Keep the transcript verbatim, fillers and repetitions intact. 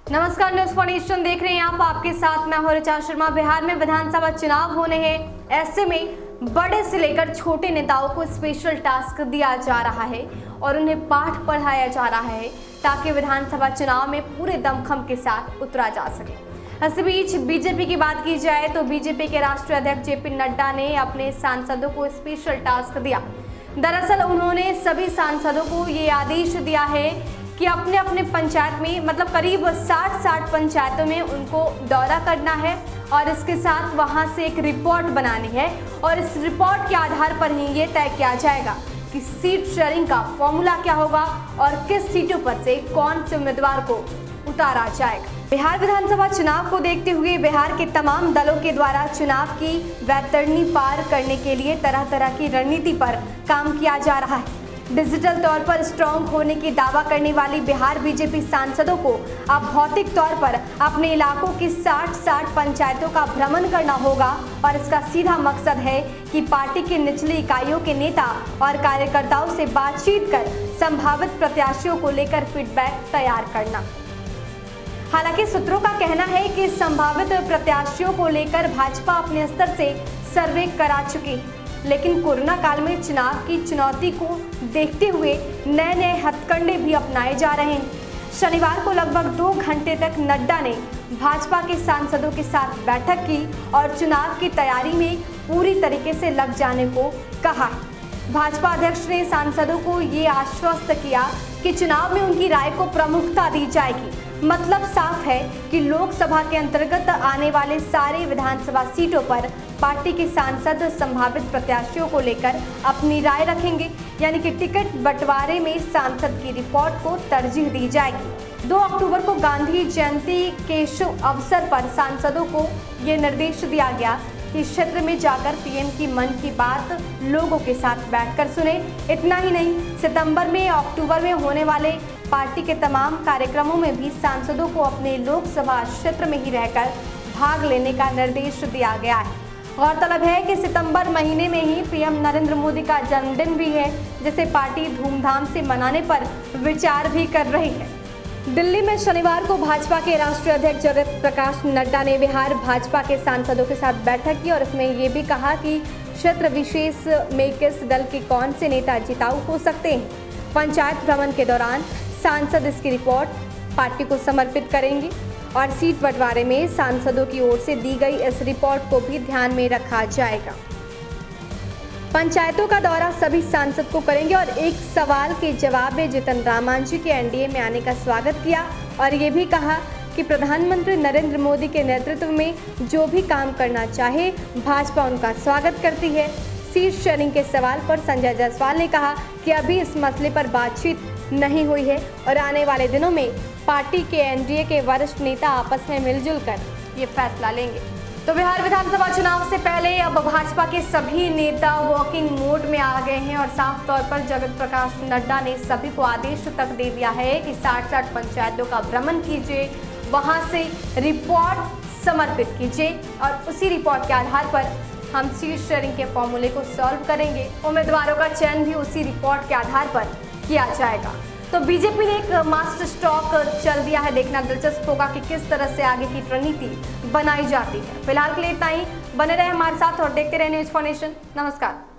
नमस्कार, news for nation देख रहे हैं आप। आपके साथ मैं हूं ऋचा शर्मा। बिहार में विधानसभा चुनाव होने हैं, ऐसे में बड़े से लेकर छोटे नेताओं को स्पेशल टास्क दिया जा रहा है और उन्हें पाठ पढ़ाया जा रहा है ताकि विधानसभा चुनाव में पूरे दमखम के साथ उतरा जा सके। इस बीच बीजेपी की बात की जाए तो बीजेपी के राष्ट्रीय अध्यक्ष जेपी नड्डा ने अपने सांसदों को स्पेशल टास्क दिया। दरअसल उन्होंने सभी सांसदों को ये आदेश दिया है कि अपने अपने पंचायत में मतलब करीब साठ साठ पंचायतों में उनको दौरा करना है और इसके साथ वहां से एक रिपोर्ट बनानी है और इस रिपोर्ट के आधार पर ही ये तय किया जाएगा कि सीट शेयरिंग का फॉर्मूला क्या होगा और किस सीटों पर से कौन से उम्मीदवार को उतारा जाएगा। बिहार विधानसभा चुनाव को देखते हुए बिहार के तमाम दलों के द्वारा चुनाव की वैतरणी पार करने के लिए तरह तरह की रणनीति पर काम किया जा रहा है। डिजिटल तौर पर स्ट्रांग होने की दावा करने वाली बिहार बीजेपी सांसदों को अब भौतिक तौर पर अपने इलाकों की साठ साठ पंचायतों का भ्रमण करना होगा और इसका सीधा मकसद है कि पार्टी की निचली इकाइयों के नेता और कार्यकर्ताओं से बातचीत कर संभावित प्रत्याशियों को लेकर फीडबैक तैयार करना। हालांकि सूत्रों का कहना है कि संभावित प्रत्याशियों को लेकर भाजपा अपने स्तर से सर्वे करा चुकी है, लेकिन कोरोना काल में चुनाव की चुनौती को देखते हुए नए नए हथकंडे भी अपनाए जा रहे हैं। शनिवार को लगभग दो घंटे तक नड्डा ने भाजपा के सांसदों के साथ बैठक की और चुनाव की तैयारी में पूरी तरीके से लग जाने को कहा। भाजपा अध्यक्ष ने सांसदों को ये आश्वस्त किया कि चुनाव में उनकी राय को प्रमुखता दी जाएगी। मतलब साफ है कि लोकसभा के अंतर्गत आने वाले सारे विधानसभा सीटों पर पार्टी के सांसद संभावित प्रत्याशियों को लेकर अपनी राय रखेंगे, यानी कि टिकट बंटवारे में सांसद की रिपोर्ट को तरजीह दी जाएगी। दो अक्टूबर को गांधी जयंती के शुभ अवसर पर सांसदों को ये निर्देश दिया गया कि क्षेत्र में जाकर पीएम की मन की बात लोगों के साथ बैठकर सुने। इतना ही नहीं, सितंबर में अक्टूबर में होने वाले पार्टी के तमाम कार्यक्रमों में भी सांसदों को अपने लोकसभा क्षेत्र में ही रहकर भाग लेने का निर्देश दिया गया है। गौरतलब है कि सितंबर महीने में ही पीएम नरेंद्र मोदी का जन्मदिन भी है, जिसे पार्टी धूमधाम से मनाने पर विचार भी कर रही है। दिल्ली में शनिवार को भाजपा के राष्ट्रीय अध्यक्ष जगत प्रकाश नड्डा ने बिहार भाजपा के सांसदों के साथ बैठक की और इसमें ये भी कहा कि क्षेत्र विशेष में किस दल के कौन से नेता जिताऊ हो सकते हैं। पंचायत भ्रमण के दौरान सांसद इसकी रिपोर्ट पार्टी को समर्पित करेंगे और सीट बंटवारे में सांसदों की ओर से दी गई इस रिपोर्ट को भी ध्यान में रखा जाएगा। पंचायतों का दौरा सभी सांसद को करेंगे और एक सवाल के जवाब में जीतन राम मांझी के एनडीए में आने का स्वागत किया और ये भी कहा कि प्रधानमंत्री नरेंद्र मोदी के नेतृत्व में जो भी काम करना चाहे भाजपा उनका स्वागत करती है। सीट शेयरिंग के सवाल पर संजय जायसवाल ने कहा कि अभी इस मसले पर बातचीत नहीं हुई है और आने वाले दिनों में पार्टी के एनडीए के वरिष्ठ नेता आपस में मिलजुल कर ये फैसला लेंगे। तो बिहार विधानसभा चुनाव से पहले अब भाजपा के सभी नेता वॉकिंग मोड में आ गए हैं और साफ तौर पर जगत प्रकाश नड्डा ने सभी को आदेश तक दे दिया है कि साठ साठ पंचायतों का भ्रमण कीजिए, वहां से रिपोर्ट समर्पित कीजिए और उसी रिपोर्ट के आधार पर हम सीट शेयरिंग के फॉर्मूले को सॉल्व करेंगे। उम्मीदवारों का चयन भी उसी रिपोर्ट के आधार पर किया जाएगा। तो बीजेपी ने एक मास्टर स्ट्रोक चल दिया है। देखना दिलचस्प होगा कि किस तरह से आगे की रणनीति बनाई जाती है। फिलहाल के लिए इतना ही। बने रहे हमारे साथ और देखते रहे न्यूज फॉर नेशन। नमस्कार।